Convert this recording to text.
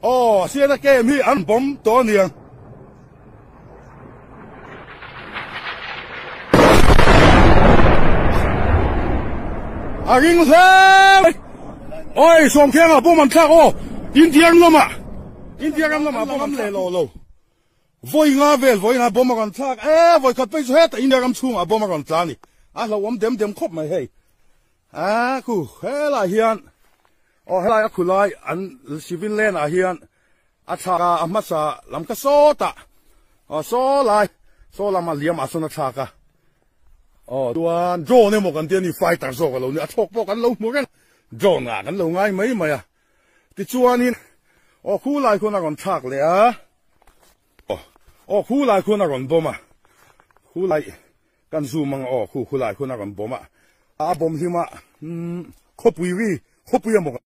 哦，现在给米安bomb多年。啊，银山，哎，上天啊，帮忙拆哦，今天了嘛，今天了嘛，帮忙来喽。voi nga bo ma kan thak voi khat pai he ta india kam chunga bo ma kan tlani a lo om dem khop mai hei a ku hela hian o hela khulai an civil len a hian a thara amasa lam ka so ta o so lai so lam a liam asona thaka o tuan jo ne mo kan tian ni fighter so ka lo ni a thok po kan lo mo kan jo nga kan lo ngai mai mai a ti chuanin o khulai khuna kon thak le a khu lại khu nào còn bom à khu lại căn su mang khu lại khu nào còn bom à bom thì mà khóc bùi vi một